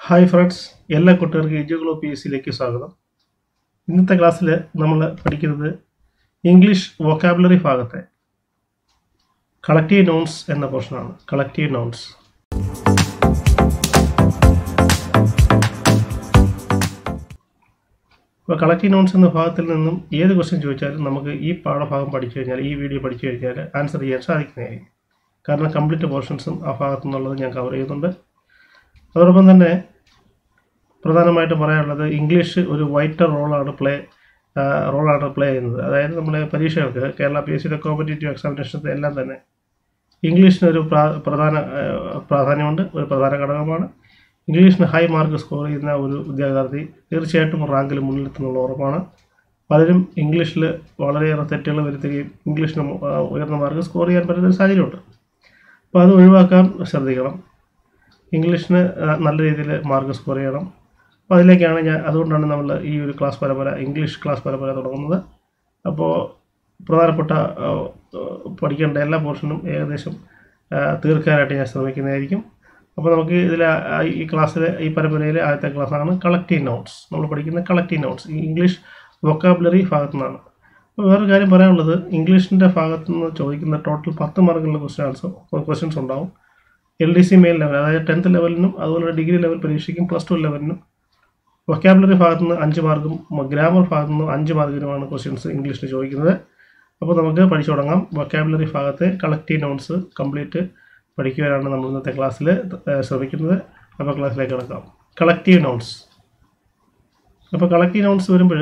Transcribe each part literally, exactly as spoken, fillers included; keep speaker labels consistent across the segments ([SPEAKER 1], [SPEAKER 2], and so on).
[SPEAKER 1] Hi friends, എല്ലാ കുട്ടികൾക്കും എഡ്യൂഗ്ലോ P S സിയിലേക്ക് സ്വാഗതം. ഇന്നത്തെ ക്ലാസ്സിൽ നമ്മൾ പഠിക്കുന്നത് ഇംഗ്ലീഷ് വൊക്കാബുലറി ഭാഗത്തെ കളക്റ്റീവ് നൗൺസ് എന്ന പോർഷനാണ്. Collective nouns. അപ്പോൾ കളക്റ്റീവ് നൗൺസ് എന്ന ഭാഗത്തിൽ നിന്നും ഏത് ക്വസ്റ്റ്യൻ ചോദിച്ചാലും നമുക്ക് ഈ പാഠഭാഗം പഠിച്ചു കഴിഞ്ഞാൽ, ഈ വീഡിയോ പഠിച്ചു കഴിഞ്ഞാൽ ആൻസർ ചെയ്യാൻ സാധിക്കുന്നതായിരിക്കും. കാരണം കംപ്ലീറ്റ് പോർഷൻസും ആ ഭാഗത്തു നിന്നുള്ളത് ഞാൻ കവർ ചെയ്യുന്നുണ്ട്. അതോടൊപ്പം തന്നെ പ്രധാനമായിട്ട് പറയാനുള്ളത്, ഇംഗ്ലീഷ് ഒരു വൈറ്റർ റോളാണ് പ്ലേ റോളാണ് പ്ലേ ചെയ്യുന്നത്. അതായത് നമ്മളെ പരീക്ഷകൾക്ക് കേരള പി എസ് സിയുടെ കോമ്പറ്റേറ്റീവ് എക്സാമിനേഷൻസ് എല്ലാം തന്നെ ഇംഗ്ലീഷിനൊരു പ്രധാന പ്രാധാന്യമുണ്ട്, ഒരു പ്രധാന ഘടകമാണ്. ഇംഗ്ലീഷിന് ഹൈ മാർക്ക് സ്കോർ ചെയ്യുന്ന ഒരു വിദ്യാർത്ഥി തീർച്ചയായിട്ടും റാങ്കിൽ മുന്നിലെത്തുന്നുള്ള ഉറപ്പാണ്. പലരും ഇംഗ്ലീഷിൽ വളരെയേറെ തെറ്റുകൾ വരുത്തുകയും ഇംഗ്ലീഷിന് ഉയർന്ന മാർക്ക് സ്കോർ ചെയ്യാൻ പറ്റുന്ന ഒരു സാഹചര്യമുണ്ട്. അപ്പോൾ അത് ഒഴിവാക്കാൻ ശ്രദ്ധിക്കണം. ഇംഗ്ലീഷിന് നല്ല രീതിയിൽ മാർക്ക് സ്കോർ ചെയ്യണം. അപ്പോൾ അതിലേക്കാണ് ഞാൻ അതുകൊണ്ടാണ് നമ്മൾ ഈ ഒരു ക്ലാസ് പരമ്പര, ഇംഗ്ലീഷ് ക്ലാസ് പരമ്പര തുടങ്ങുന്നത്. അപ്പോൾ പ്രധാനപ്പെട്ട പഠിക്കേണ്ട എല്ലാ പോർഷനും ഏകദേശം തീർക്കാനായിട്ട് ഞാൻ ശ്രമിക്കുന്നതായിരിക്കും. അപ്പോൾ നമുക്ക് ഇതിൽ ഈ ക്ലാസ്സിൽ, ഈ പരമ്പരയിലെ ആദ്യത്തെ ക്ലാസ്സാണ് കളക്റ്റീവ് നൗൺസ്. നമ്മൾ പഠിക്കുന്ന കളക്റ്റീവ് നൗൺസ് ഇംഗ്ലീഷ് വൊക്കാബുലറി ഭാഗത്തു നിന്നാണ്. അപ്പോൾ വേറൊരു കാര്യം പറയാനുള്ളത്, ഇംഗ്ലീഷിൻ്റെ ഭാഗത്തു നിന്ന് ചോദിക്കുന്ന ടോട്ടൽ പത്ത് മാർക്കുള്ള ക്വസ്റ്റ്യൻസ് ക്വസ്റ്റ്യൻസ് ഉണ്ടാവും. L D C main level, അതായത് ടെൻത്ത് ലെവലിനും അതുപോലെ ഡിഗ്രി ലെവൽ പരീക്ഷയ്ക്കും പ്ലസ് ടു ലെവലിനും വൊക്കാബുലറി ഭാഗത്തുനിന്ന് അഞ്ച് മാർക്കും ഗ്രാമർ ഭാഗത്തുനിന്ന് അഞ്ച് മാർക്കിനുമാണ് ക്വസ്റ്റ്യൻസ് ഇംഗ്ലീഷിൽ ചോദിക്കുന്നത്. അപ്പോൾ നമുക്ക് പഠിച്ചു തുടങ്ങാം. വൊക്കാബുലറി ഭാഗത്തെ കളക്റ്റീവ് നൗൺസ് കംപ്ലീറ്റ് പഠിക്കുവാനാണ് നമ്മൾ ഇന്നത്തെ ക്ലാസ്സിൽ ശ്രമിക്കുന്നത്. അപ്പോൾ ക്ലാസ്സിലേക്ക് കിടക്കാം. Collective nouns. അപ്പോൾ കളക്റ്റീവ് നൗൺസ് വരുമ്പോൾ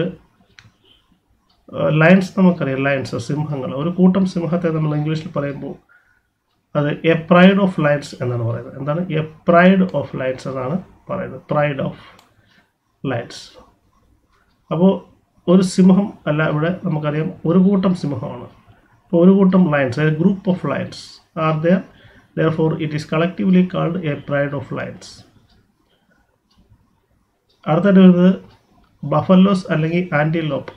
[SPEAKER 1] ലയൺസ് നമുക്കറിയാം. ലയൺസ് സിംഹങ്ങൾ. ഒരു കൂട്ടം സിംഹത്തെ നമ്മൾ ഇംഗ്ലീഷിൽ പറയുമ്പോൾ അത് എ പ്രൈഡ് ഓഫ് ലയൺസ് എന്നാണ് പറയുന്നത്. എന്താണ് എ പ്രൈഡ് ഓഫ് ലയൺസ് എന്നാണ് പറയുന്നത്. Pride of lions. അപ്പോൾ ഒരു സിംഹം അല്ല, ഇവിടെ നമുക്കറിയാം ഒരു കൂട്ടം സിംഹമാണ്. അപ്പോൾ ഒരു കൂട്ടം lions, a group of lions are there, therefore it is collectively called a pride of lions. അടുത്തായിട്ട് വരുന്നത് ബഫലോസ് അല്ലെങ്കിൽ ആൻറ്റിലോപ്പ്.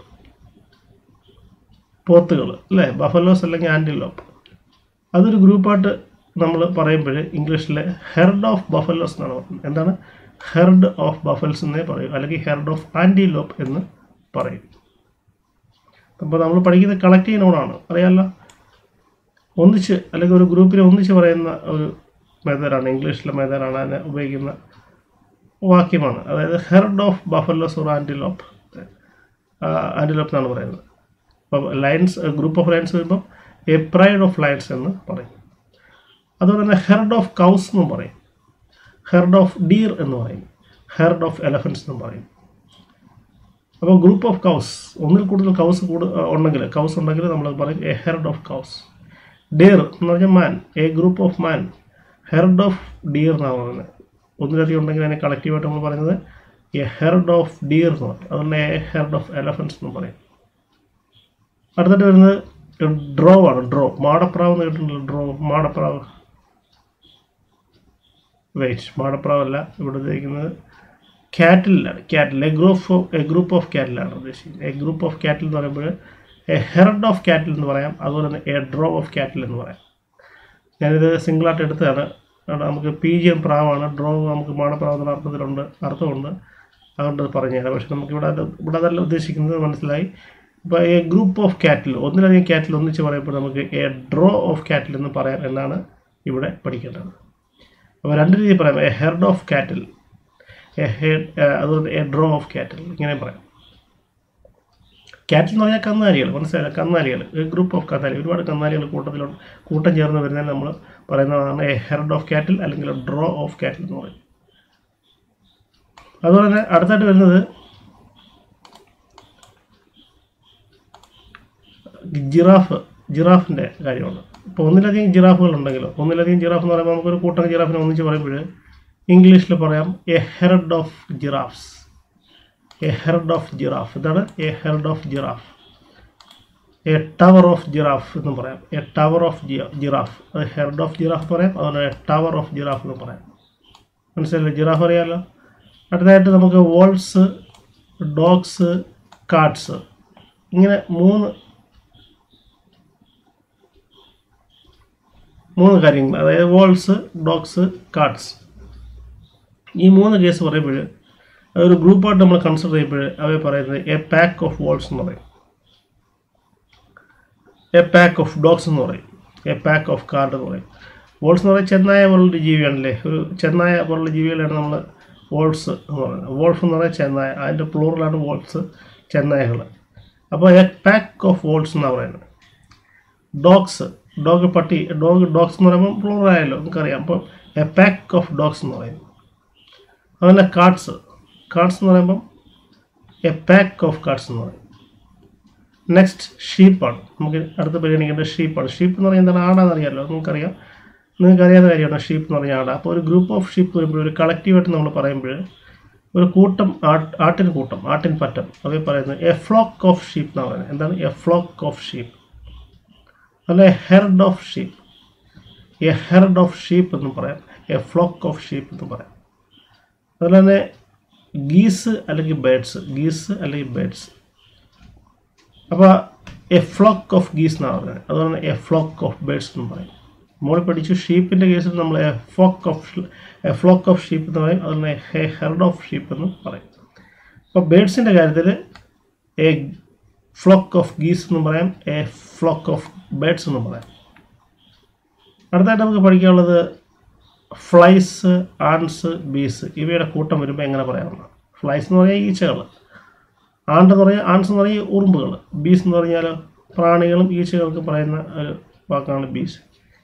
[SPEAKER 1] പോത്തുകൾ അല്ലേ, ബഫലോസ് അല്ലെങ്കിൽ ആൻറ്റിലോപ്പ്. അതൊരു ഗ്രൂപ്പായിട്ട് നമ്മൾ പറയുമ്പോൾ ഇംഗ്ലീഷിലെ ഹെർഡ് ഓഫ് ബഫലോസ് എന്നാണ് പറയുന്നത്. എന്താണ് ഹെർഡ് ഓഫ് ബഫൽസ് എന്നേ പറയും, അല്ലെങ്കിൽ ഹെർഡ് ഓഫ് ആൻറ്റിലോപ്പ് എന്ന് പറയും. അപ്പോൾ നമ്മൾ പഠിക്കുന്ന കളക്റ്റീവ് നൗണാണ്, അറിയാമല്ലോ. ഒന്നിച്ച് അല്ലെങ്കിൽ ഒരു ഗ്രൂപ്പിനെ ഒന്നിച്ച് പറയുന്ന ഒരു മെത്തേഡാണ്, ഇംഗ്ലീഷിലെ മെത്തേഡാണ് അതിനെ ഉപയോഗിക്കുന്ന വാക്യമാണ്. അതായത് herd of buffaloes or antelope, antelope എന്നാണ് പറയുന്നത്. അപ്പം ലയൺസ്, ഗ്രൂപ്പ് ഓഫ് ലയൺസ് വരുമ്പം എ പ്രൈഡ് ഓഫ് ലയൺസ് എന്ന് പറയും. അതുപോലെ തന്നെ ഹെർഡ് ഓഫ് കൗസ് എന്നും പറയും, ഹെർഡ് ഓഫ് ഡീർ എന്ന് പറയും, ഹെർഡ് ഓഫ് എലഫൻസ് എന്നും പറയും. അപ്പോൾ ഗ്രൂപ്പ് ഓഫ് കൗസ്, ഒന്നിൽ കൂടുതൽ കൗസ് കൂടു ഉണ്ടെങ്കിൽ കൗസ് ഉണ്ടെങ്കിൽ നമ്മൾ പറയും a herd of cows. Deer എന്ന് പറഞ്ഞാൽ മാൻ, എ ഗ്രൂപ്പ് ഓഫ് മാൻ, ഹെർഡ് ഓഫ് ഡിയർ എന്നാണ് പറയുന്നത്. ഒന്നിലധികം ഉണ്ടെങ്കിൽ അതിനെ കളക്റ്റീവായിട്ട് നമ്മൾ പറയുന്നത് എ ഹെർഡ് ഓഫ് ഡിയർ എന്ന് പറയും. അതുപോലെ എ ഹെർഡ് ഓഫ് എലഫൻസ് എന്ന് പറയും. അടുത്തിട്ട് വരുന്നത് ഡ്രോ ആണ്. ഡ്രോ, മാടപ്രാവ് എന്ന് കേട്ടിട്ടുണ്ടല്ലോ. ഡ്രോ, മാടപ്രാവ്. വെയിറ്റ്, മാടപ്രാവല്ല ഇവിടെ ഉദ്ദേശിക്കുന്നത് ക്യാറ്റിലാണ്. Cattle, a group of a group of ക്യാറ്റിലാണ് ഉദ്ദേശിക്കുന്നത്. എ ഗ്രൂപ്പ് ഓഫ് ക്യാറ്റിൽ എന്ന് പറയുമ്പോൾ എ ഹെർഡ് ഓഫ് ക്യാറ്റിൽ എന്ന് പറയാം. അതുപോലെ തന്നെ എ ഡ്രോ ഓഫ് ക്യാറ്റിൽ എന്ന് പറയാം. ഞാനിത് സിംഗിളായിട്ട് എടുത്തതാണ്. നമുക്ക് പി ജി എം പ്രാവാണ്, ഡ്രോ നമുക്ക് മാടപ്രാവ് എന്ന അർത്ഥത്തിലുണ്ട്, അർത്ഥമുണ്ട്. അതുകൊണ്ട് പറഞ്ഞു തരാം. പക്ഷെ നമുക്ക് ഇവിടെ ഇവിടെ അതല്ല ഉദ്ദേശിക്കുന്നത്, മനസ്സിലായി. ഇപ്പോൾ എ ഗ്രൂപ്പ് ഓഫ് ക്യാറ്റിൽ, ഒന്നിലധികം ക്യാറ്റിൽ ഒന്നിച്ച് പറയുമ്പോൾ നമുക്ക് എ ഡ്രോ ഓഫ് ക്യാറ്റിൽ എന്ന് പറയാം എന്നാണ് ഇവിടെ പഠിക്കേണ്ടത്. അപ്പോൾ രണ്ട് രീതിയിൽ പറയാം. A herd of cattle, a head, അതുപോലെ എ ഡ്രോ ഓഫ് ക്യാറ്റിൽ, ഇങ്ങനെ പറയാം. ക്യാറ്റിൽ എന്ന് പറഞ്ഞാൽ കന്നാലികൾ, മനസ്സിലായില്ല, കന്നാലികൾ, ഗ്രൂപ്പ് ഓഫ് കന്നാലികൾ. ഒരുപാട് കന്നാലികൾ കൂട്ടത്തിലുണ്ട്, കൂട്ടം ചേർന്ന് വരുന്നതിന് നമ്മൾ പറയുന്നതാണ് എ ഹെർഡ് ഓഫ് ക്യാറ്റിൽ അല്ലെങ്കിൽ ഡ്രോ ഓഫ് ക്യാറ്റിൽ എന്ന് പറയും. അതുപോലെ തന്നെ അടുത്തായിട്ട് വരുന്നത് ജിറാഫ്. ജിറാഫിൻ്റെ കാര്യമാണ്. ഇപ്പോൾ ഒന്നിലധികം ജിറാഫുകൾ ഉണ്ടെങ്കിലോ, ഒന്നിലധികം ജിറാഫ് എന്ന് പറയുമ്പോൾ നമുക്കൊരു കൂട്ടം ജിറാഫിനെ ഒന്നിച്ച് പറയുമ്പോൾ ഇംഗ്ലീഷിൽ പറയാം a herd of giraffes. A herd of giraffe. ഇതാണ് a herd of giraffe. A tower of giraffe എന്ന് പറയാം. എ ടവർ ഓഫ് ജിറാഫ്, അത് ഹെർഡ് ഓഫ് ജിറാഫ് പറയാം. അതുപോലെ എ ടവർ ഓഫ് ജിറാഫ് എന്ന് പറയാം. മനസ്സിലല്ലേ, ജിറാഫ് അറിയാമല്ലോ. അടുത്തതായിട്ട് നമുക്ക് വോൾസ്, ഡോഗ്സ്, കാട്ട്സ്, ഇങ്ങനെ മൂന്ന് മൂന്ന് കാര്യങ്ങൾ. അതായത് വോൾസ്, ഡോഗ്സ്, കാട്ട്സ്. ഈ മൂന്ന് കേസ് പറയുമ്പോൾ ഒരു ഗ്രൂപ്പായിട്ട് നമ്മൾ കൺസിഡർ ചെയ്യുമ്പോൾ അവയെ പറയുന്നത് എ പാക്ക് ഓഫ് വോൾസ് എന്ന് പറയും, എ പാക്ക് ഓഫ് ഡോഗ്സ് എന്ന് പറയും, എ പാക്ക് ഓഫ് കാർഡ് എന്ന് പറയും. വോൾസ് എന്ന് പറയുന്നത് ചെന്നായ പോലുള്ള ജീവിയാണല്ലേ, ഒരു ചെന്നായ പോലുള്ള ജീവികളാണ് നമ്മൾ വോൾസ് എന്ന് പറയുന്നത്. വോൾഫ് എന്ന് പറയുന്നത് ചെന്നായ, അതിൻ്റെ പ്ലൂറലാണ് വോൾസ്, ചെന്നായകൾ. അപ്പോൾ എ പാക്ക് ഓഫ് വോൾസ് എന്നാണ് പറയുന്നത്. ഡോഗ്സ്, ഡോഗ് പട്ടി, ഡോഗ് ഡോഗ്സ് എന്ന് പറയുമ്പോൾ പ്ലൂറായല്ലോ നമുക്കറിയാം. അപ്പോൾ എ പാക്ക് ഓഫ് ഡോഗ്സ് എന്ന് പറയും. അതുപോലെ കാർഡ്സ്, കാർഡ്സ് എന്ന് പറയുമ്പം എ പാക്ക് ഓഫ് കാർഡ്സ് എന്ന് പറയും. നെക്സ്റ്റ് ഷീപ്പാണ്, നമുക്ക് അടുത്ത് പരിഗണിക്കേണ്ടത് ഷീപ്പാണ്. ഷീപ്പ് എന്ന് പറയുന്നത് എന്താണ്? ആടാന്ന് അറിയാമല്ലോ, നമുക്കറിയാം, നിങ്ങൾക്ക് അറിയാവുന്ന കാര്യമാണ് ഷീപ്പ് എന്ന് പറഞ്ഞാൽ ആട്. അപ്പോൾ ഒരു ഗ്രൂപ്പ് ഓഫ് ഷീപ്പ് വരുമ്പോൾ, ഒരു കളക്റ്റീവായിട്ട് നമ്മൾ പറയുമ്പോൾ, ഒരു കൂട്ടം ആട്ട് ആട്ടിൻ കൂട്ടം, ആട്ടിൻ പറ്റം, അവയെ പറയുന്നത് എ ഫ്ലോക്ക് ഓഫ് ഷീപ്പ് എന്നാണ് പറയുന്നത്. എന്താണ് എ ഫ്ലോക്ക് ഓഫ് ഷീപ്പ്? അല്ലെ herd of sheep, a herd of sheep എന്നും പറയാം, എ ഫ്ലോക്ക് ഓഫ് ഷീപ്പ് എന്നും പറയാം. അതുപോലെ തന്നെ ഗീസ് അല്ലെങ്കിൽ ബേഡ്സ്, ഗീസ് അല്ലെങ്കിൽ ബേഡ്സ്. അപ്പോൾ എ ഫ്ലോക്ക് ഓഫ് ഗീസ് എന്നാണ് പറയുന്നത്. അതുപോലെ എ ഫ്ലോക്ക് ഓഫ് ബേഡ്സ് എന്നും പറയും. മോൾ പഠിച്ചു ഷീപ്പിൻ്റെ കേസിൽ നമ്മൾ a flock of a flock of sheep എന്ന് പറയും. അതുപോലെ എ ഹെർഡ് ഓഫ് ഷീപ്പ് എന്നും പറയും. അപ്പോൾ ബേഡ്സിൻ്റെ കാര്യത്തിൽ എ ഫ്ലോക്ക് ഓഫ് ഗീസ് എന്നും പറയാം, എ ഫ്ലോക്ക് ഓഫ് ബേഡ്സ് എന്നും പറയാം. അടുത്തായിട്ട് നമുക്ക് പഠിക്കാനുള്ളത് ഫ്ലൈസ്, ആൺസ്, ബീസ്, ഇവയുടെ കൂട്ടം വരുമ്പോൾ എങ്ങനെ പറയാവുന്ന. ഫ്ലൈസ് എന്ന് പറഞ്ഞാൽ ഈച്ചകൾ, ആണ്ട് എന്ന് പറഞ്ഞാൽ ആൺസ് എന്ന് പറഞ്ഞാൽ ഉറുമ്പുകൾ, ബീസ് എന്ന് പറഞ്ഞാൽ പ്രാണികളും ഈച്ചകൾക്കും പറയുന്ന ഒരു വാക്കാണ് ബീസ്.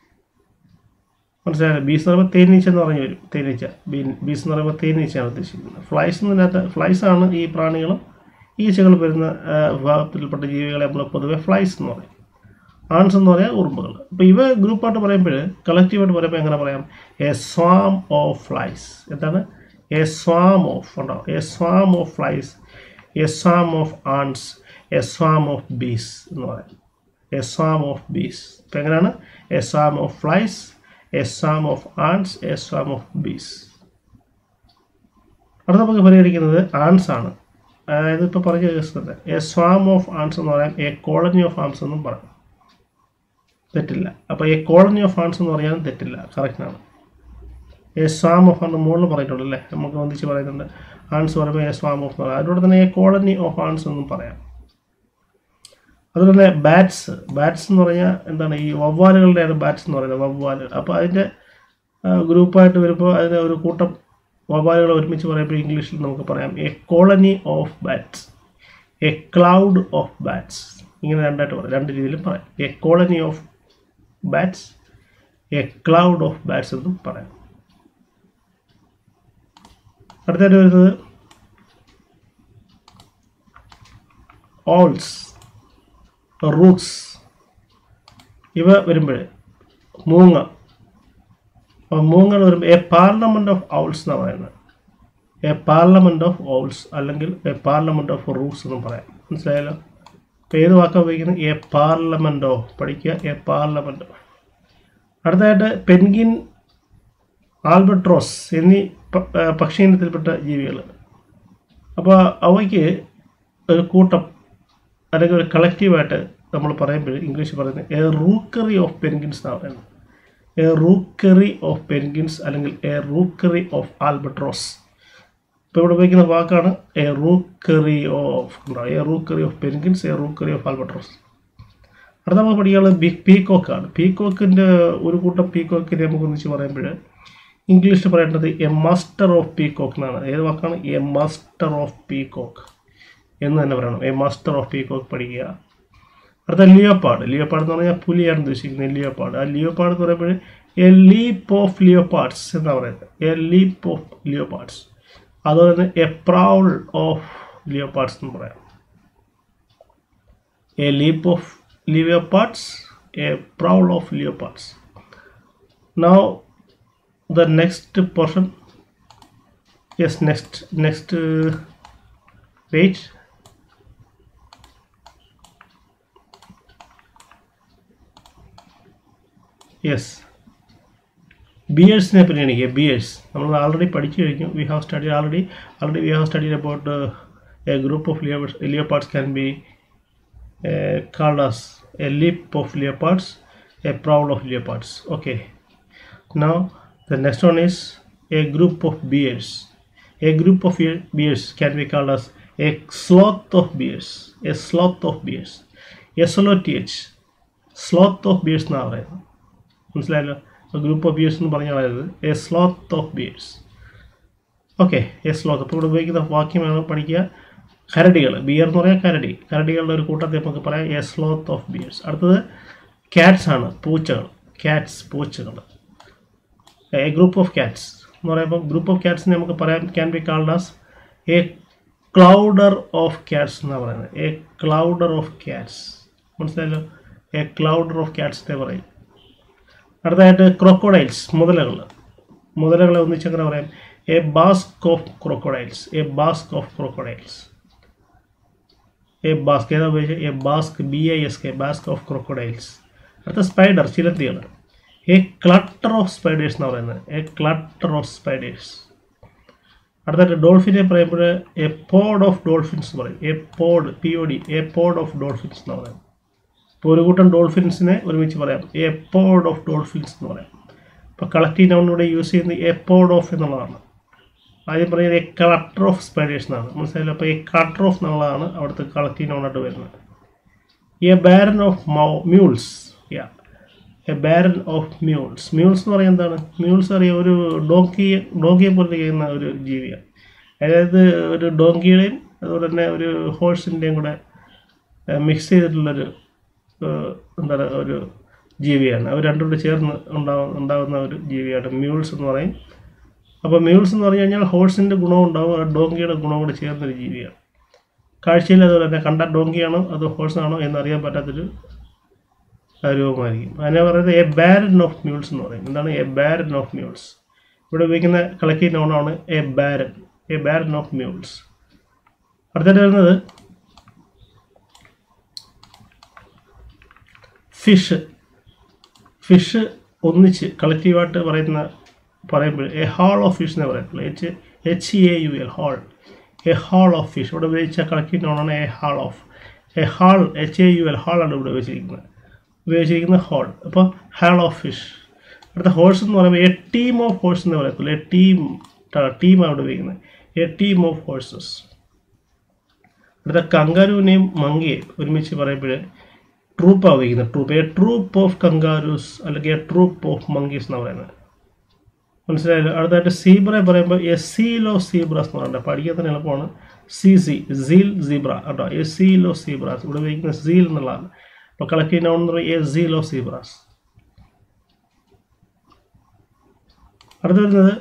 [SPEAKER 1] മനസ്സിലായത്? ബീസ് എന്ന് പറയുമ്പോൾ തേനീച്ച എന്ന് പറഞ്ഞു വരും, തേനീച്ച. ബീ ബീസ് എന്ന് പറയുമ്പോൾ തേനീച്ചയാണ് ഉദ്ദേശിക്കുന്നത്. ഫ്ലൈസ് എന്നതിനകത്ത് ഫ്ലൈസാണ് ഈ പ്രാണികളും ഈച്ചകൾ വരുന്ന വിഭാഗത്തിൽപ്പെട്ട ജീവികളെ നമ്മൾ പൊതുവെ ഫ്ലൈസ് എന്ന് പറയും. ആൺസ് എന്ന് പറയാൻ ഉറുമ്പുകൾ. അപ്പോൾ ഇവ ഗ്രൂപ്പായിട്ട് പറയുമ്പോൾ, കളക്റ്റീവായിട്ട് പറയുമ്പോൾ എങ്ങനെ പറയാം? A swarm of flies. എന്താണ്? എ സ്വാം ഓഫ്, ഉണ്ടാവും, a swarm of flies, a swarm of ants, a swarm of bees എന്ന് പറയാം. A swarm of bees. ഇപ്പം എങ്ങനെയാണ്? A swarm of flies, a swarm of ants, a swarm of bees. അടുത്ത നമുക്ക് പരിഗണിക്കുന്നത് ants ആണ്. അതായത് ഇപ്പോൾ പറഞ്ഞ case a swarm of ants എന്ന് പറയാം, എ കോളനി ഓഫ് ആൺസ് എന്നും പറയാം. തെറ്റില്ല. അപ്പോൾ എ കോളനി ഓഫ് ആൺസ് എന്ന് പറയാനും തെറ്റില്ല, കറക്റ്റാണ്. എ സ്വാം ഓഫ് ആണ് മുകളിൽ പറഞ്ഞിട്ടുണ്ട് അല്ലേ, നമുക്ക് ഒന്നിച്ച് പറയുന്നുണ്ട്. ആൺസ് പറയുമ്പോൾ എ സ്വാം ഓഫ് എന്ന് പറയാം. അതുകൊണ്ട് തന്നെ എ കോളനി ഓഫ് ആൺസ് എന്നും പറയാം. അതുപോലെ തന്നെ ബാറ്റ്സ്, ബാറ്റ്സ് എന്ന് പറഞ്ഞാൽ എന്താണ്? ഈ വവ്വാലുകളുടെയാണ് ബാറ്റ്സ് എന്ന് പറയുന്നത്, വവ്വാലുകൾ. അപ്പോൾ അതിൻ്റെ ഗ്രൂപ്പായിട്ട് വരുമ്പോൾ അതിന് ഒരു കൂട്ടം വവ്വാലുകൾ ഒരുമിച്ച് പറയുമ്പോൾ ഇംഗ്ലീഷിൽ നമുക്ക് പറയാം a colony of bats, a cloud of bats. ഇങ്ങനെ രണ്ടായിട്ട് പറയാം, രണ്ട് രീതിയിലും പറയാം. A colony of bats, a cloud of bats എന്നും പറയാം. അടുത്തായിട്ട് വരുന്നത് ഓൾസ്, റൂക്സ്. ഇവ വരുമ്പോൾ മൂങ്ങ, അപ്പോൾ മൂങ്ങകൾ വരുമ്പോൾ എ പാർലമെൻറ്റ് ഓഫ് ഔൾസ് എന്നാണ് പറയുന്നത്. എ പാർലമെൻറ്റ് ഓഫ് ഔൾസ് അല്ലെങ്കിൽ എ പാർലമെൻറ്റ് ഓഫ് റൂക്സ് എന്നും പറയാം. മനസ്സിലായല്ലോ? അപ്പോൾ ഏത് വാക്കാണ് ഉപയോഗിക്കുന്നത്? A parliament of. പഠിക്കുക, എ പാർലമെൻറ്റ് ഓഫ്. അടുത്തതായിട്ട് പെൻഗിൻ, ആൽബട്രോസ് എന്നീ പക്ഷിയിനത്തിൽപ്പെട്ട ജീവികൾ. അപ്പോൾ അവയ്ക്ക് ഒരു കൂട്ടം അല്ലെങ്കിൽ ഒരു കളക്റ്റീവായിട്ട് നമ്മൾ പറയുമ്പോൾ ഇംഗ്ലീഷ് പറയുന്നത് എ റൂക്കറി ഓഫ് പെൻഗിൻസ് എന്നാണ് പറയുന്നത്. എ റൂക്കറി ഓഫ് പെൻഗിൻസ് അല്ലെങ്കിൽ എ റൂക്കറി ഓഫ് ആൽബട്രോസ്. ഇപ്പോൾ ഇവിടെ ഉപയോഗിക്കുന്ന വാക്കാണ് a rookery of, a rookery of penguins, a rookery of albatross. അടുത്ത നമുക്ക് പഠിക്കാനുള്ളത് ബിഗ് പീകോക്കാണ്. പീകോക്കിൻ്റെ ഒരു കൂട്ടം പീകോക്കിനെ നമുക്ക് ഒന്നിച്ച് പറയുമ്പോൾ ഇംഗ്ലീഷിൽ പറയേണ്ടത് എ മാസ്റ്റർ ഓഫ് പീകോക്ക് എന്നാണ്. ഏത് വാക്കാണ്? എ മാസ്റ്റർ ഓഫ് പീകോക്ക് എന്ന് തന്നെ പറയണം. എ മാസ്റ്റർ ഓഫ് പീകോക്ക് പഠിക്കുക. അടുത്ത ലിയോപ്പാർഡ്. ലിയോപ്പാർഡ് എന്ന് പറഞ്ഞാൽ പുലിയാണ് ഉദ്ദേശിക്കുന്നത്, ലിയോപ്പാർഡ്. ആ ലിയോപ്പാർഡ് എന്ന് പറയുമ്പോൾ എ ലീപ്പ് ഓഫ് ലിയോപ്പാർഡ്സ് എന്നാണ് പറയുന്നത്. A leap of leopards. അതുപോലെ തന്നെ എ പ്രൗൾ ഓഫ് ലിയോപ്പാർഡ്സ് എന്ന് പറയാം. A leap of leopards, a prowl of leopards. Now the next portion, yes, next next uh, page. Yes, bears ne pariyanikke. Bears nammal already padichu kazhinju. We have studied already already we have studied about uh, a group of leopards. Leopards can be uh, called as a leap of leopards, a prowl of leopards. Okay, now the next one is a group of bears. A group of bears can be called as a sloth of bears. A sloth of bears. S L O T H, sloth of bears എന്നാണ് പറയുന്നത്. മനസ്സിലായല്ലോ? Group of bears എന്ന് പറഞ്ഞാൽ പറയുന്നത് a sloth of bears. Okay, a sloth. അപ്പോൾ ഇവിടെ ഉപയോഗിക്കുന്ന വാക്യമാണ് പഠിക്കുക. കരടികൾ, ബിയർ എന്ന് പറയാൻ കരടി, കരടികളുടെ ഒരു കൂട്ടത്തെ നമുക്ക് പറയാം എ സ്ലോത്ത് ഓഫ് ബിയേഴ്സ്. അടുത്തത് ക്യാറ്റ്സ് ആണ്, പൂച്ചകൾ. ക്യാറ്റ്സ്, പൂച്ചകൾ. എ ഗ്രൂപ്പ് ഓഫ് ക്യാറ്റ്സ് എന്ന് പറയുമ്പോൾ ഗ്രൂപ്പ് ഓഫ് ക്യാറ്റ്സിനെ നമുക്ക് പറയാം can be called as a clowder of cats എന്നാണ് പറയുന്നത്. A clowder of cats. മനസ്സിലായല്ലോ? എ ക്ലൗഡർ ഓഫ് ക്യാറ്റ്സിനെ പറയും. അടുത്തതായിട്ട് ക്രോക്കോഡൈൽസ്, മുതലകൾ. മുതലകളെ ഒന്നിച്ചെങ്ങനെ പറയാം? A bask of crocodiles. A bask of crocodiles. A bask ഏതാ ഉപയോഗിച്ചത്? A bask, B I S K, bask of crocodiles. അടുത്ത സ്പൈഡർ, ചിലന്തികൾ. എ ക്ലട്ടർ ഓഫ് സ്പൈഡേഴ്സ് എന്ന് പറയുന്നത്. A clutter of spiders. അടുത്തായിട്ട് ഡോൾഫിനെ പറയുമ്പോൾ എ പോഡ് ഓഫ് ഡോൾഫിൻസ് എന്ന് പറയും. A pod, P O D, a pod of dolphins എന്ന് പറയുന്നത്. ഇപ്പോൾ ഒരു കൂട്ടം ഡോൾഫിൻസിനെ ഒരുമിച്ച് പറയാം എ പോഡ് ഓഫ് ഡോൾഫിൻസ് എന്ന് പറയാം. ഇപ്പോൾ കളക്റ്റീവ് നൗണിലൂടെ യൂസ് ചെയ്യുന്നത് എ പോഡ് ഓഫ് എന്നുള്ളതാണ്. ആദ്യം പറയുന്നത് എ ക്ലട്ടർ ഓഫ് സ്പൈഡേഴ്സ് എന്നാണ്. മനസ്സിലായല്ലോ? അപ്പോൾ ഈ ക്ലട്ടർ ഓഫ് എന്നുള്ളതാണ് അവിടുത്തെ കളക്റ്റീവ് നൗണായിട്ട് വരുന്നത്. A baron of mules. Yeah, a baron of mules. Mules എന്ന് പറയുന്നത് എന്താണ്? മ്യൂൾസ് അറിയാം, ഒരു ഡോങ്കിയെ ഡോങ്കിയെ പോലെ ചെയ്യുന്ന ഒരു ജീവിയാണ്. അതായത് ഒരു ഡോങ്കിയുടെയും അതുപോലെ തന്നെ ഒരു ഹോഴ്സിൻ്റെയും കൂടെ മിക്സ് ചെയ്തിട്ടുള്ളൊരു എന്താ പറയുക ഒരു ജീവിയാണ്. അവർ രണ്ടും കൂടെ ചേർന്ന് ഉണ്ടാവുന്ന ഉണ്ടാകുന്ന ഒരു ജീവിയാണ് മ്യൂൾസ് എന്ന് പറയും. അപ്പോൾ മ്യൂൾസ് എന്ന് പറഞ്ഞു കഴിഞ്ഞാൽ ഹോഴ്സിൻ്റെ ഗുണവും ഉണ്ടാവും, ഡോങ്കിയുടെ ഗുണവും കൂടെ ചേർന്നൊരു ജീവിയാണ്. കാഴ്ചയിൽ അതുപോലെ തന്നെ കണ്ട ഡോങ്കിയാണോ അതോ ഹോഴ്സാണോ എന്നറിയാൻ പറ്റാത്തൊരു രൂപമായിരിക്കും. അതിനെ പറയുന്നത് എ ബാരൻ ഓഫ് മ്യൂൾസ് എന്ന് പറയും. എന്താണ് എ ബാരൻ ഓഫ് മ്യൂൾസ്? ഇവിടെ ഉപയോഗിക്കുന്ന കളക്റ്റീവ് നൗണാണ് a baron. A baron of mules. അടുത്തിട്ട് വരുന്നത് ഫിഷ്. ഫിഷ് ഒന്നിച്ച് കളക്റ്റീവായിട്ട് പറയുന്ന പറയുമ്പോൾ എ ഹാൾ ഓഫ് ഫിഷ് എന്നേ പറയത്തുള്ളൂ. H H A U L, haul. A haul of fish. ഇവിടെ ഉപയോഗിച്ച കളക്റ്റീവ് നൗണാണ് a haul of. A haul, H A U L, ഹാളാണ് ഇവിടെ ഉപയോഗിച്ചിരിക്കുന്നത് ഉപയോഗിച്ചിരിക്കുന്നത് ഹാൾ. അപ്പോൾ ഹാൾ ഓഫ് ഫിഷ്. അടുത്ത ഹോഴ്സ് എന്ന് പറയുമ്പോൾ എ ടീം ഓഫ് ഹോഴ്സ് എന്ന് പറയത്തുള്ളൂ. എ ടീം, ടീമാണ് ഇവിടെ ഉപയോഗിക്കുന്നത്. A team of horses. അടുത്ത കങ്കാരുവിനെയും മങ്കിയെയും ഒരുമിച്ച് പറയുമ്പോൾ ട്രൂപ്പാണ് ഉപയോഗിക്കുന്നത്. Troop. A troupe of kangaroos അല്ലെങ്കിൽ എ ട്രൂപ്പ് ഓഫ് മങ്കീസ് എന്നാണ് പറയുന്നത്. മനസ്സിലായല്ലോ? അടുത്തായിട്ട് സീബ്ര പറയുമ്പോൾ എ സീൽ ഓഫ് സീബ്രാസ് എന്ന് പറയുന്നത്. പഠിക്കാൻ തന്നെ എളുപ്പമാണ്. സി സി സീൽ സീബ്ര കേട്ടോ. A seal of zebras. ഇവിടെ ഉപയോഗിക്കുന്ന സീൽ എന്നുള്ളതാണ്. അപ്പോൾ കളക്റ്റീവ് നൗൺ എന്ന് പറയുന്നത് എ സീൽ ഓഫ് സീബ്രാസ്. അടുത്ത് വരുന്നത്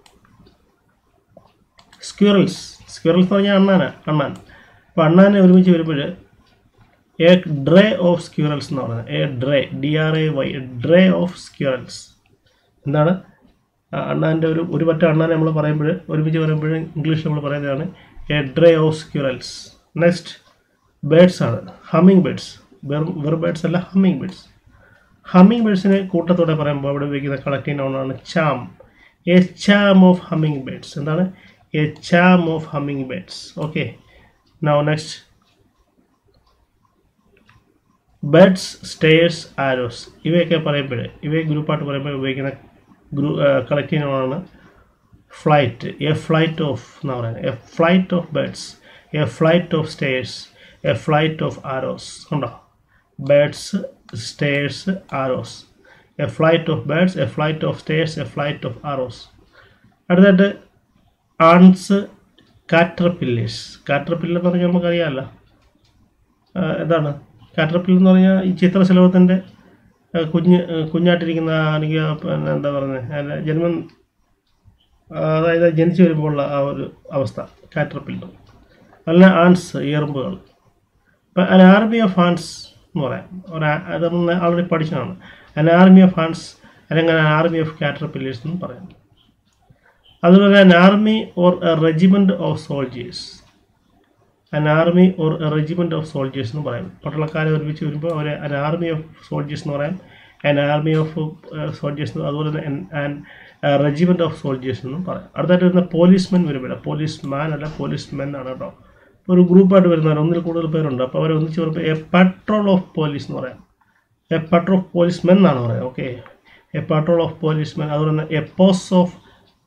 [SPEAKER 1] സ്ക്യൂറൽസ്. സ്ക്യൂറൽസ് എന്ന് പറഞ്ഞാൽ അണ്ണാന, അണ്ണാൻ. അപ്പോൾ അണ്ണാനെ ഒരുമിച്ച് വരുമ്പോൾ എ ഡ്രേ ഓഫ് സ്ക്യൂറൽസ് എന്ന് പറയുന്നത്. A dray, D R A Y, dray of squirrels. എന്താണ്? അണ്ണാൻ്റെ ഒരു ഒരു പറ്റ അണ്ണാനെ നമ്മൾ പറയുമ്പോൾ ഒരുമിച്ച് പറയുമ്പോൾ ഇംഗ്ലീഷ് നമ്മൾ പറയുന്നതാണ് a dray of squirrels. Next birds ആണ്. Humming birds. വെറും വെറും ബേഡ്സ് അല്ല, ഹമ്മിങ് ബേഡ്സ്. ഹമ്മിങ് ബേഡ്സിനെ കൂട്ടത്തോടെ പറയുമ്പോൾ അവിടെ ഉപയോഗിക്കുന്ന കളക്റ്റീവ് നൗണാണ് charm. A charm of humming birds. എന്താണ്? A charm of humming birds. Okay, now next birds, stairs, arrows. ഇവയൊക്കെ പറയുമ്പോൾ ഇവയെ ഗ്രൂപ്പായിട്ട് പറയുമ്പോൾ ഉപയോഗിക്കുന്ന ഗ്രൂ കളക്റ്റീവ് നൗണാണ് ഫ്ലൈറ്റ്. എ ഫ്ലൈറ്റ് ഓഫ് എന്ന് പറയുന്നത്. A flight of birds, a flight of stairs, a flight of arrows. ഉണ്ടോ? Birds, stairs, arrows. A flight of birds, a flight of stairs, a flight of arrows. അടുത്തായിട്ട് ants, caterpillars. Caterpillar എന്ന് പറഞ്ഞാൽ നമുക്കറിയാമല്ലോ എന്താണ് caterpillar എന്ന് പറഞ്ഞാൽ ഈ ചിത്രശലഭത്തിൻ്റെ കുഞ്ഞ് കുഞ്ഞായിട്ടിരിക്കുന്ന അല്ലെങ്കിൽ പിന്നെ എന്താ പറയുന്നത് ജന്മം, അതായത് ജനിച്ചു വരുമ്പോഴുള്ള ആ ഒരു അവസ്ഥ കാറ്റർപില്ലർ. അല്ല ആൺസ്, എറുമ്പുകൾ. ഇപ്പം അൻ ആർമി ഓഫ് ആൺസ് എന്ന് പറയാം. ഒരു അത് നമ്മൾ ആൾറെഡി പഠിച്ചതാണ്. അൻ ആർമി ഓഫ് ആൺസ് അല്ലെങ്കിൽ അൻ ആർമി ഓഫ് കാറ്റർപില്ലേഴ്സ് എന്ന് പറയാം. അതുപോലെ an army or a regiment of soldiers. An army or a regiment of soldiers എന്ന് പറയും. പട്ടാളക്കാരെ ഒരുമിച്ച് വരുമ്പോൾ അവരെ അൻ ആർമി ഓഫ് സോൾജേഴ്സ് എന്ന് പറയാം. അൻ ആർമി ഓഫ് സോൾജേഴ്സ്, അതുപോലെ തന്നെ ആൻ റെജിമെൻറ്റ് ഓഫ് സോൾജേഴ്സ് എന്നും പറയാം. അടുത്തായിട്ട് വരുന്ന പോലീസ്മെൻ വരുമ്പോൾ, പോലീസ്മാൻ അല്ല പോലീസ്മെൻ ആണ് കേട്ടോ. ഒരു ഗ്രൂപ്പായിട്ട് വരുന്നവർ ഒന്നിൽ കൂടുതൽ പേരുണ്ട്. അപ്പോൾ അവരെ ഒന്നിച്ച് വരുമ്പോൾ എ പട്രോൾ ഓഫ് പോലീസ് എന്ന് പറയാം. എ പട്രോൾ ഓഫ് പോലീസ്മെൻ എന്നാണ് പറയാം. Okay, a patrol of policemen. അതുപോലെ തന്നെ a post of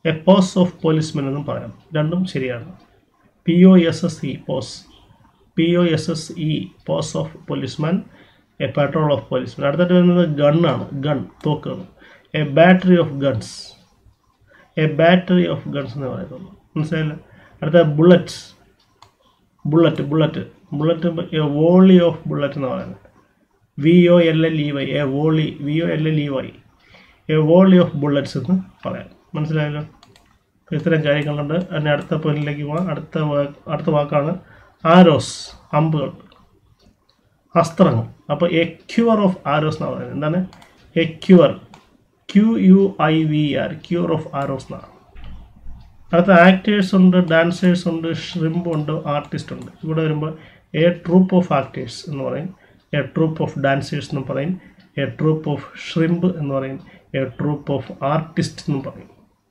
[SPEAKER 1] a posse of policemen എന്നും പറയാം. രണ്ടും ശരിയാണ്. P O S S E posse, P O S S E posse of policeman, a patrol of policeman. അടുത്തിട്ട് വരുന്നത് ഗണ്ണാണ്, ഗൺ തോക്കുകൾ. A battery of guns, a battery of guns എന്ന് പറയുന്നത് മനസ്സിലായില്ല. അടുത്ത bullet, bullet bullet bullet a volley of bullet എന്ന് പറയുന്നത്. V O L L E Y, a volley, V O L L E Y, a volley of bullets എന്ന് പറയാം. മനസ്സിലായല്ലോ. ഇത്തരം കാര്യങ്ങളുണ്ട്. അതിന് അടുത്ത പോയിന്റിലേക്ക് പോകാം. അടുത്ത അടുത്ത വാക്കാണ് ആരോസ്, അമ്പുകൾ, അസ്ത്രങ്ങൾ. അപ്പോൾ എ ക്യൂർ ഓഫ് ആരോസ് എന്ന് പറയുന്നത് എന്താണ്? A quiver, Q U I V R, quiver of arrows എന്നാണ്. അടുത്ത ആക്ടേഴ്സ് ഉണ്ട്, ഡാൻസേഴ്സ് ഉണ്ട്, ഷ്രിമ്പ് ഉണ്ട്, ആർട്ടിസ്റ്റ് ഉണ്ട്. ഇവിടെ വരുമ്പോൾ എ ട്രൂപ്പ് ഓഫ് ആക്ടേഴ്സ് എന്ന് പറയും, എ ട്രൂപ്പ് ഓഫ് ഡാൻസേഴ്സ് എന്ന് പറയും, എ ട്രൂപ്പ് ഓഫ് ഷ്രിമ്പ് എന്ന് പറയും, എ ട്രൂപ്പ് ഓഫ് ആർട്ടിസ്റ്റ് എന്നും പറയും.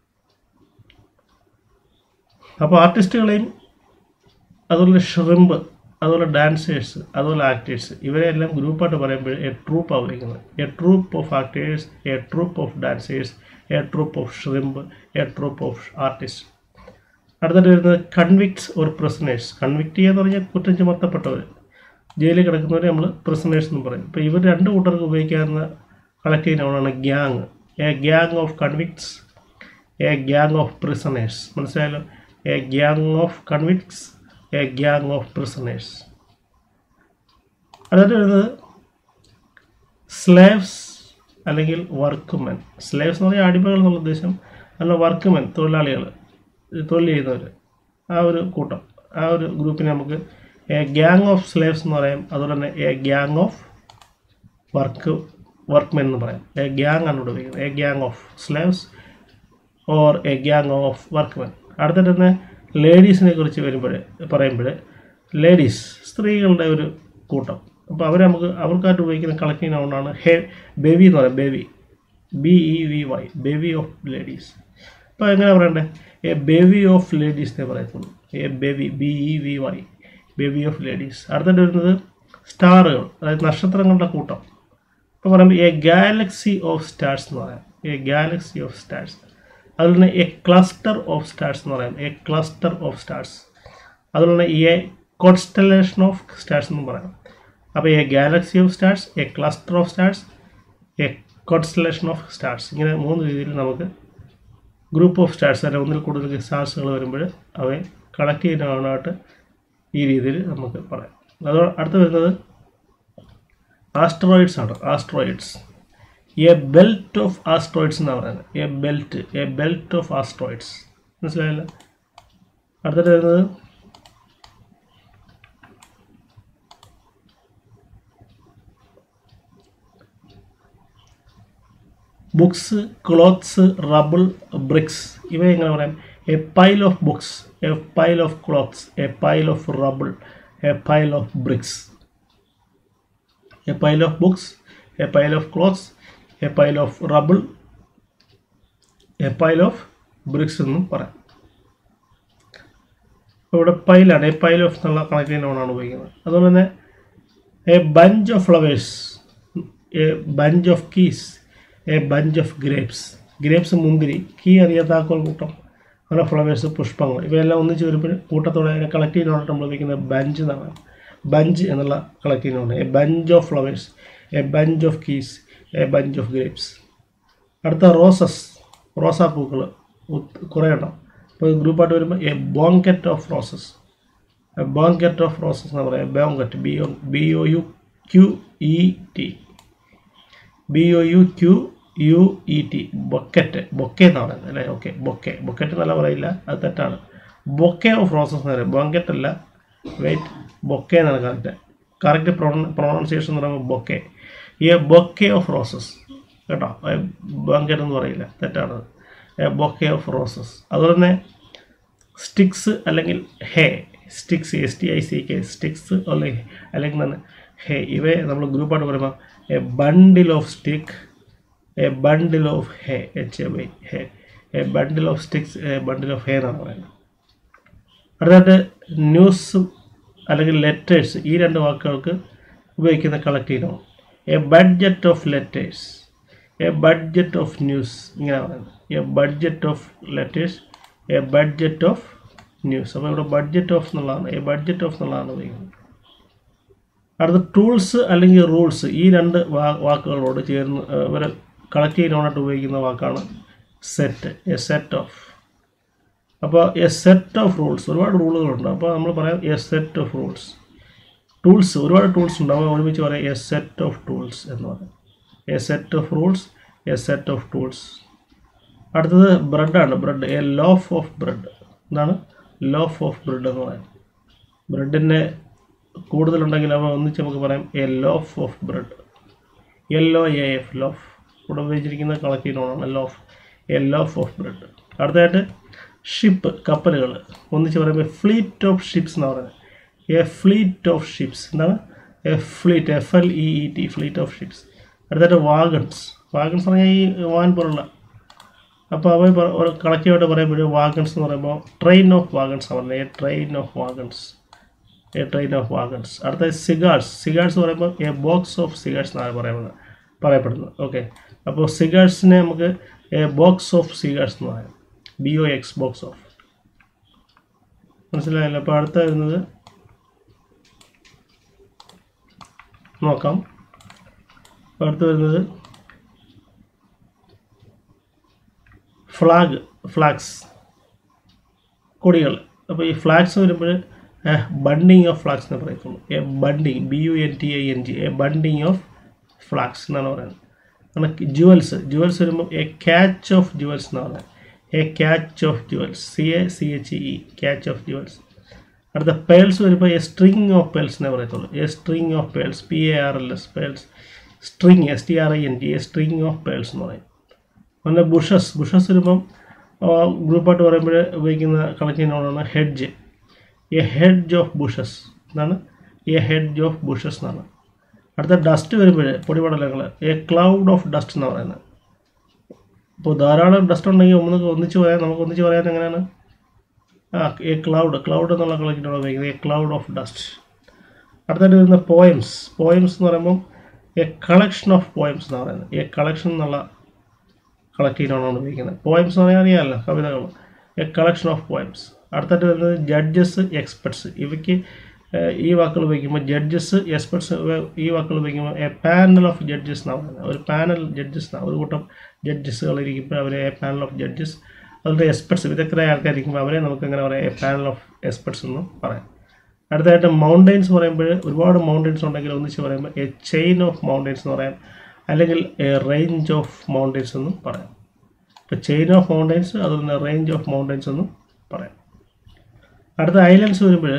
[SPEAKER 1] അപ്പോൾ ആർട്ടിസ്റ്റുകളെയും അതുപോലെ ഷ്രിമ്പ്, അതുപോലെ ഡാൻസേഴ്സ്, അതുപോലെ ആക്ടേഴ്സ്, ഇവരെല്ലാം ഗ്രൂപ്പായിട്ട് പറയുമ്പോൾ എ ട്രൂപ്പ് ആയിരിക്കുന്നത്. A troupe of actors, a troupe of dancers, a troupe of shrimp, a troupe of artist. അടുത്തിട്ട് വരുന്നത് കൺവിക്ട്സ് ഓർ പ്രിസണേഴ്സ്. കൺവിക്ട് ചെയ്യാന്ന് പറഞ്ഞാൽ കുറ്റം ചുമത്തപ്പെട്ടവർ, ജയിലിൽ കിടക്കുന്നവരെ നമ്മൾ പ്രിസണേഴ്സ് എന്ന് പറയും. ഇപ്പോൾ ഇവർ രണ്ട് കൂട്ടർക്ക് ഉപയോഗിക്കാവുന്ന കളക്റ്റീവ് നൗണാണ് gang. A gang of convicts, a gang of prisoners. മനസ്സിലായല്ലോ. A gang of convicts, a gang of prisoners. അടുത്തിട്ട് വരുന്നത് സ്ലേവ്സ് അല്ലെങ്കിൽ വർക്ക്മെൻ. സ്ലേവ്സ് എന്ന് പറഞ്ഞാൽ അടിമകൾ എന്നുള്ള ഉദ്ദേശം, അല്ല വർക്ക്മെൻ തൊഴിലാളികൾ, തൊഴിൽ ചെയ്യുന്നവർ, ആ ഒരു കൂട്ടം, ആ ഒരു ഗ്രൂപ്പിനെ നമുക്ക് എ ഗ്യാങ് ഓഫ് സ്ലേവ്സ് എന്ന് പറയാം. അതുപോലെ തന്നെ a gang of work workmen എന്ന് പറയാം. എ ഗ്യാങ് ആണ് ഇവിടെ ഉപയോഗിക്കുന്നത്. A gang of slaves or a gang of workmen. അടുത്തിട്ട് തന്നെ ലേഡീസിനെ കുറിച്ച് വരുമ്പോൾ പറയുമ്പോൾ ലേഡീസ്, സ്ത്രീകളുടെ ഒരു കൂട്ടം. അപ്പോൾ അവരെ നമുക്ക് അവർക്കായിട്ട് ഉപയോഗിക്കുന്ന കളക്റ്റീവ് നൗണാണ് ഹെ ബേവി എന്ന് പറയാം. Bevy, B E V Y, bevy of ladies. അപ്പോൾ എങ്ങനെ പറയണ്ടേ? എ ബേവി ഓഫ് ലേഡീസ് എന്നേ പറയത്തുള്ളൂ. A bevy, B E V Y, baby of ladies. അടുത്തിട്ട് വരുന്നത് സ്റ്റാറുകൾ, അതായത് നക്ഷത്രങ്ങളുടെ കൂട്ടം. ഇപ്പോൾ പറയുമ്പോൾ എ ഗാലക്സി ഓഫ് സ്റ്റാർസ് എന്ന് പറയാം. A galaxy of stars. അതുപോലെ തന്നെ എ ക്ലസ്റ്റർ ഓഫ് സ്റ്റാർസ് എന്ന് പറയാം. A cluster of stars. അതുപോലെ തന്നെ എ കോൺസ്റ്റലേഷൻ ഓഫ് സ്റ്റാർസ് എന്നും പറയാം. അപ്പോൾ a galaxy of stars, a cluster of stars, a constellation of stars. ഇങ്ങനെ മൂന്ന് രീതിയിൽ നമുക്ക് ഗ്രൂപ്പ് ഓഫ് സ്റ്റാർസ്, അല്ലെങ്കിൽ ഒന്നിൽ കൂടുതൽ സ്റ്റാർസുകൾ വരുമ്പോൾ അവയെ കളക്ട് ചെയ്യാനായിട്ട് ഈ രീതിയിൽ നമുക്ക് പറയാം. അത് അടുത്ത് വരുന്നത് ആസ്ട്രോയിഡ്സ് ആണ്. Asteroids, a belt of asteroids എന്നാണ് പറയുന്നത്. A belt, a belt of asteroids. മനസ്സിലായല്ലോ. അടുത്തിട്ട് വരുന്നത് ബുക്സ്, ക്ലോത്ത്സ്, റബിൾ, ബ്രിക്സ്. ഇവ എങ്ങനെ പറയാം? A pile of books, a pile of clothes, a pile of rubble, a pile of bricks. A pile of books, a pile of clothes, a pile of rubble, a pile of bricks എന്നും പറയാം. ഇവിടെ പൈലാണ്, a pile of എന്നുള്ള connective നൗണാണ് ഉപയോഗിക്കുന്നത്. അതുപോലെ തന്നെ a bunch of flowers, a bunch of keys, a bunch of grapes. Grapes മുന്തിരി, കീ അറിയാത്ത താക്കോൽ കൂട്ടം, അങ്ങനെ ഫ്ലവേഴ്സ് പുഷ്പങ്ങൾ. ഇവയെല്ലാം ഒന്നിച്ച് വരുമ്പോൾ കൂട്ടത്തോടെ കളക്റ്റീവ് നൗണായിട്ട് നമ്മൾ ഉപയോഗിക്കുന്നത് ബഞ്ച് എന്നാണ്. ബഞ്ച് എന്നുള്ള collective noun. A bunch of flowers, a bunch of keys, a bunch of grapes. അടുത്ത റോസസ്, റോസാപ്പൂക്കൾ കുറേ എണ്ണം. ഇപ്പോൾ ഗ്രൂപ്പായിട്ട് വരുമ്പോൾ a banquet of roses, a banquet of roses എന്ന് പറയാം. Banquet, B O B O U Q E T, B O U Q U E T, bouquet, bouquet എന്നാണ് പറയുന്നത് അല്ലേ? ഓക്കെ, ബൊക്കെ, ബൊക്കറ്റ് എന്നല്ല പറയില്ല, അത് തെറ്റാണ്. ബൊക്കെ ഓഫ് റോസസ് എന്ന് പറയും. ബോങ്കറ്റ് അല്ല, വെയിറ്റ്, ബൊക്കെ എന്നാണ് കറക്റ്റ്. കറക്റ്റ് പ്രൊണ പ്രൊണൗൺസിയേഷൻ എന്ന് പറയുമ്പോൾ bouquet. A bouquet of roses കേട്ടോ, ബോങ്കറ്റ് എന്ന് പറയില്ല, തെറ്റാണ്. A bouquet of roses. അതുപോലെ തന്നെ സ്റ്റിക്സ് അല്ലെങ്കിൽ hay, sticks, S T I C K, sticks അല്ലെങ്കിൽ അല്ലെങ്കിൽ തന്നെ ഹേ, ഇവയെ നമ്മൾ ഗ്രൂപ്പായിട്ട് പറയുമ്പോൾ a bundle of stick, a bundle of hay, H A Y, hay, a bundle of sticks, a bundle of hay എന്നാണ് പറയുന്നത്. അടുത്തായിട്ട് ന്യൂസ് അല്ലെങ്കിൽ ലെറ്റേഴ്സ്, ഈ രണ്ട് വാക്കുകൾക്ക് ഉപയോഗിക്കുന്ന collective noun. A budget of letters, a budget of news, ഇങ്ങനെ പറയുന്നത് a budget of letters, a budget of news. അപ്പോൾ ഇവിടെ ബഡ്ജറ്റ് ഓഫ് എന്നുള്ളതാണ്, എ ബഡ്ജറ്റ് ഓഫ് എന്നുള്ളതാണ് ഉപയോഗിക്കുന്നത്. അടുത്ത ടൂൾസ് അല്ലെങ്കിൽ റൂൾസ്, ഈ രണ്ട് വാ വാക്കുകളോട് ചേർന്ന് ഇവരെ കളക്ട് ചെയ്യാനായിട്ട് ഉപയോഗിക്കുന്ന വാക്കാണ് സെറ്റ്, എ സെറ്റ് ഓഫ്. അപ്പോൾ എ സെറ്റ് ഓഫ് റൂൾസ്, ഒരുപാട് റൂളുകളുണ്ട്. അപ്പോൾ നമ്മൾ പറയാം a set of rules. Tools, ഒരുപാട് ടൂൾസ് ഉണ്ട്, അപ്പോൾ ഒരുമിച്ച് പറയാം എ സെറ്റ് ഓഫ് ടൂൾസ് എന്ന് പറയാം. A set of rules, a set of tools. അടുത്തത് ബ്രെഡാണ്, bread, a loaf of bread. എന്താണ് ലോഫ് ഓഫ് ബ്രെഡ് എന്ന് പറയാം? ബ്രെഡിൻ്റെ കൂടുതലുണ്ടെങ്കിൽ അവ ഒന്നിച്ച് നമുക്ക് പറയാം a loaf of bread. L O A F, loaf. ഇവിടെ ഉപയോഗിച്ചിരിക്കുന്നത് കളക്ട് ചെയ്യുന്നതാണ് loaf, a loaf of bread. അടുത്തതായിട്ട് ഷിപ്പ്, കപ്പലുകൾ. ഒന്നിച്ച് പറയുമ്പോൾ ഫ്ലീറ്റ് ഓഫ് ഷിപ്സ് എന്ന് പറയുന്നത്. A fleet of ships. എന്താണ് a fleet, F L E E T, fleet of ships. അടുത്തായിട്ട് വാഗൺസ്, വാഗൺസ് പറഞ്ഞാൽ ഈ വാൻ പോലുള്ള. അപ്പോൾ അവ കളക്റ്റീവായിട്ട് പറയുമ്പോൾ വാഗൺസ് എന്ന് പറയുമ്പോൾ ട്രെയിൻ ഓഫ് വാഗൺസ് ആണ് പറയുന്നത്, a train of wagons, a train of wagons. അടുത്തത് സിഗാർസ്, സിഗാർസ് പറയുമ്പോൾ എ ബോക്സ് ഓഫ് സിഗാർസ് എന്നാണ് പറയുന്നത് പറയപ്പെടുന്നത്. ഓക്കെ, അപ്പോൾ സിഗാർസിനെ നമുക്ക് എ ബോക്സ് ഓഫ് സിഗാർസ് എന്ന് പറയാം, B O X, box of. മനസ്സിലായല്ലോ? അപ്പോൾ അടുത്ത വരുന്നത് നോക്കാം. അപ്പോൾ അടുത്ത് വരുന്നത് ഫ്ലാഗ്, ഫ്ലാഗ്സ്, കൊടികൾ. അപ്പോൾ ഈ ഫ്ലാഗ്സ് വരുമ്പോൾ ബണ്ടിങ് ഓഫ് ഫ്ലാഗ്സ് എന്ന് പറയത്തുള്ളൂ. A bunting, B U N T I N G, a bunting of flags എന്നാണ് പറയുന്നത്. അങ്ങനെ ജുവൽസ്, ജുവൽസ് വരുമ്പോൾ എ ക്യാച്ച് ഓഫ് ജുവൽസ് എന്ന് പറയുന്നത്, a catch of jewels, C A C H E, catch of jewels. അടുത്ത pearls വരുമ്പോൾ a string of pearls എന്നേ പറയത്തുള്ളൂ, a string of pearls, P A R L S, pearls. String, S T R I N G, a string of pearls എന്ന് പറയും. പിന്നെ bushes, bushes വരുമ്പം ഗ്രൂപ്പായിട്ട് പറയുമ്പോൾ ഉപയോഗിക്കുന്ന കളക്ട് ചെയ്യുന്നതാണ് hedge, a hedge of bushes. എന്താണ് എ ഹെഡ്ജ് ഓഫ് ബുഷസ് എന്നാണ്. അടുത്ത ഡസ്റ്റ് വരുമ്പോൾ പൊടിപടലങ്ങൾ, എ ക്ലൗഡ് ഓഫ് ഡസ്റ്റ് എന്ന് പറയുന്നത്. ഇപ്പോൾ ധാരാളം ഡസ്റ്റ് ഉണ്ടെങ്കിൽ ഒന്ന് ഒന്നിച്ച് പറയാൻ, നമുക്ക് ഒന്നിച്ച് പറയാൻ എങ്ങനെയാണ്? ആ എ ക്ലൗഡ്, ക്ലൗഡ് എന്നുള്ള കളക്റ്റിനാണ് ഉപയോഗിക്കുന്നത്, എ ക്ലൗഡ് ഓഫ് ഡസ്റ്റ്. അടുത്തായിട്ട് വരുന്ന പോയംസ്, പോയംസ് എന്ന് പറയുമ്പം എ കളക്ഷൻ ഓഫ് പോയംസ് എന്ന് പറയുന്നത്, എ കളക്ഷൻ എന്നുള്ള കളക്റ്റീവാണ് ഉപയോഗിക്കുന്നത്. പോയംസ് എന്ന് പറയാൻ അറിയാമല്ലോ, കവിതകൾ, എ കളക്ഷൻ ഓഫ് പോയംസ്. അടുത്തായിട്ട് വരുന്നത് ജഡ്ജസ്, എക്സ്പെർട്സ്. ഇവയ്ക്ക് ഈ വാക്കുകൾ ഉപയോഗിക്കുമ്പോൾ ജഡ്ജസ്, എക്സ്പെർട്സ്, ഈ വാക്കുകൾ ഉപയോഗിക്കുമ്പോൾ എ പാനൽ ഓഫ് ജഡ്ജസ് എന്നാണ് പറയുന്നത്. ഒരു പാനൽ ജഡ്ജസ് എന്നാണ്, ഒരു കൂട്ടം ജഡ്ജസുകൾ ഇരിക്കുമ്പോൾ അവരെ എ പാനൽ ഓഫ് ജഡ്ജസ്. അതുപോലെ എക്സ്പെർട്സ്, വിദഗ്ധരായ ആൾക്കാരിക്കുമ്പോൾ അവരെ നമുക്ക് എങ്ങനെ പറയാം? എ പാനൽ ഓഫ് എക്സ്പെർട്സ് എന്ന് പറയാം. അടുത്തതായിട്ട് മൗണ്ടെയിൻസ് പറയുമ്പോൾ ഒരുപാട് മൗണ്ടെയിൻസ് ഉണ്ടെങ്കിൽ ഒന്നിച്ച് പറയുമ്പോൾ എ ചെയിൻ ഓഫ് മൗണ്ടെയിൻസ് എന്ന് പറയാം, അല്ലെങ്കിൽ എ റേഞ്ച് ഓഫ് മൗണ്ടെയിൻസ് എന്നും പറയാം. ഇപ്പോൾ ചെയിൻ ഓഫ് മൗണ്ടെയിൻസ്, അതുപോലെ റേഞ്ച് ഓഫ് മൗണ്ടെയിൻസ് എന്നും പറയാം. അടുത്ത ഐലൻഡ്സ് വരുമ്പോൾ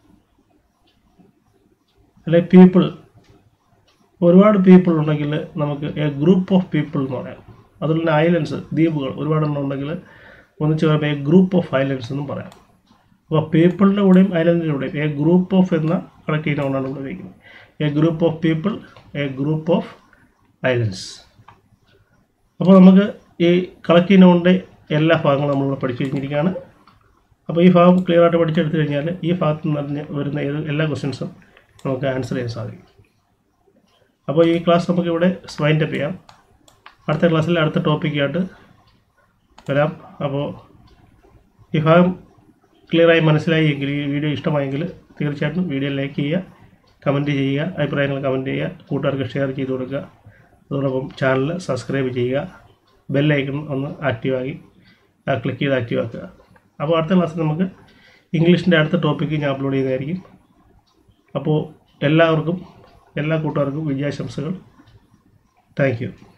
[SPEAKER 1] അല്ലെ പീപ്പിൾ, ഒരുപാട് പീപ്പിൾ ഉണ്ടെങ്കിൽ നമുക്ക് എ ഗ്രൂപ്പ് ഓഫ് പീപ്പിൾ എന്ന് പറയാം. അതുപോലെ തന്നെ ഐലൻഡ്സ്, ദ്വീപുകൾ ഒരുപാടെണ്ണം ഉണ്ടെങ്കിൽ ഒന്നിച്ച് പറയുമ്പോൾ എ ഗ്രൂപ്പ് ഓഫ് ഐലൻഡ്സ് എന്നും പറയാം. അപ്പോൾ പീപ്പിളിൻ്റെ കൂടെയും ഐലൻഡിൻ്റെ കൂടെയും എ ഗ്രൂപ്പ് ഓഫ് എന്ന കളക്ട് ചെയ്യുന്നതുകൊണ്ടാണ് ഇവിടെ ഉപയോഗിക്കുന്നത്. A group of people, a group of islands. അപ്പോൾ നമുക്ക് ഈ കളക്ട് ചെയ്യുന്നതുകൊണ്ട് എല്ലാ ഭാഗങ്ങളും നമ്മളിവിടെ പഠിച്ചു കഴിഞ്ഞിരിക്കുകയാണ്. അപ്പോൾ ഈ ഭാഗം ക്ലിയർ ആയിട്ട് പഠിച്ചെടുത്തു കഴിഞ്ഞാൽ ഈ ഭാഗത്ത് നിന്ന് വരുന്ന ഏത് എല്ലാ ക്വസ്റ്റ്യൻസും നമുക്ക് ആൻസർ ചെയ്യാൻ സാധിക്കും. അപ്പോൾ ഈ ക്ലാസ് നമുക്കിവിടെ വൈൻഡപ്പ് ചെയ്യാം. അടുത്ത ക്ലാസ്സിൽ അടുത്ത ടോപ്പിക്കായിട്ട് വരാം. അപ്പോൾ ഈ ഭാഗം ക്ലിയറായി മനസ്സിലായി എങ്കിൽ, ഈ വീഡിയോ ഇഷ്ടമായെങ്കിൽ തീർച്ചയായിട്ടും വീഡിയോ ലൈക്ക് ചെയ്യുക, കമൻറ്റ് ചെയ്യുക, അഭിപ്രായങ്ങൾ കമൻറ്റ് ചെയ്യുക, കൂട്ടുകാർക്ക് ഷെയർ ചെയ്ത് കൊടുക്കുക. അതോടൊപ്പം ചാനൽ സബ്സ്ക്രൈബ് ചെയ്യുക, ബെല്ലൈക്കൺ ഒന്ന് ആക്റ്റീവാക്കി ക്ലിക്ക് ചെയ്ത് ആക്റ്റീവ് ആക്കുക. അപ്പോൾ അടുത്ത ക്ലാസ്സിൽ നമുക്ക് ഇംഗ്ലീഷിൻ്റെ അടുത്ത ടോപ്പിക്ക് ഞാൻ അപ്ലോഡ് ചെയ്യുന്നതായിരിക്കും. അപ്പോൾ എല്ലാവർക്കും, എല്ലാ കൂട്ടുകാർക്കും വിജയാശംസകൾ. Thank you.